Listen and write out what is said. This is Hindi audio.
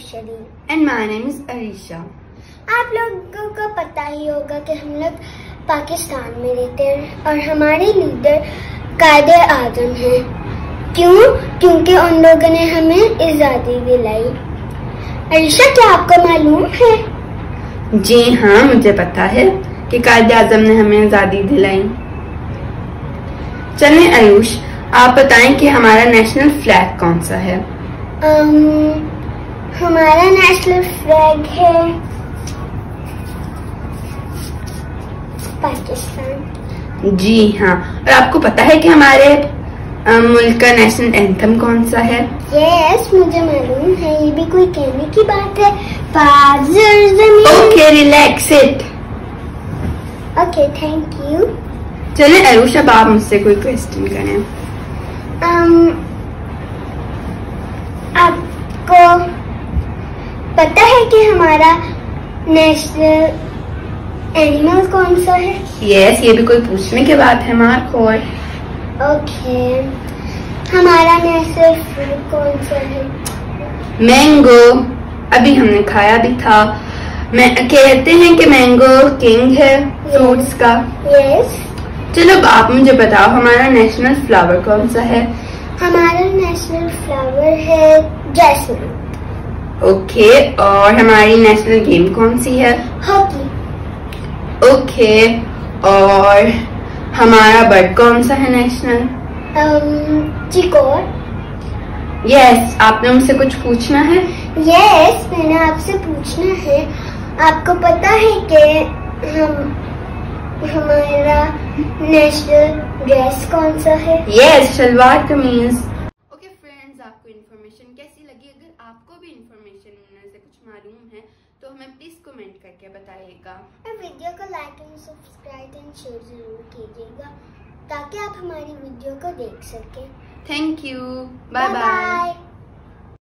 Shari. And my name is Arisha. आप लोगों को पता ही होगा कि हम लोग पाकिस्तान में रहते हैं और हमारे लीडर कायदे आजम हैं। क्यों? क्योंकि उन लोगों ने हमें आज़ादी दिलाई। अरीशा, क्या आपको मालूम है? जी हाँ, मुझे पता है कि कायदे आजम ने हमें आज़ादी दिलाई। चलें आयुष, आप बताएं कि हमारा नेशनल फ्लैग कौन सा है? हमारा नेशनल फ्लैग है पाकिस्तान। जी हाँ, और आपको पता है कि हमारे मुल्क का नेशनल एंथम कौन सा है? यस, मुझे मालूम है। ये भी कोई कहने की बात है? Okay, relax it. Okay, thank you. चले आयुष, अब आप मुझसे कोई क्वेश्चन करें। आपको पता है कि हमारा नेशनल एनिमल कौन सा है? यस, ये भी कोई पूछने की बात है मार्क। और ओके, हमारा नेशनल फ्रूट कौन सा है? मैंगो। अभी हमने खाया भी था। मैं कहते हैं कि मैंगो किंग है फ्रूट्स का। यस। चलो अब आप मुझे बताओ, हमारा नेशनल फ्लावर कौन सा है? हमारा नेशनल फ्लावर है जैस्मिन। ओके, और हमारी नेशनल गेम कौन सी है? हॉकी। ओके, और हमारा बर्ड कौन सा है नेशनल? चिकोर। यस, आपने मुझसे कुछ पूछना है? यस, मैंने आपसे पूछना है, आपको पता है कि हमारा नेशनल ड्रेस कौन सा है? यस, शलवार कमीज। ओके फ्रेंड्स, आपको इन्फॉर्मेशन कैसी लगी? अगर आपको भी इन्फॉर्मेशन में से कुछ मालूम है तो हमें प्लीज कमेंट करके बताइएगा। और वीडियो को like and subscribe and share जरूर कीजिएगा ताकि आप हमारी वीडियो को देख सकें। Thank you, bye bye.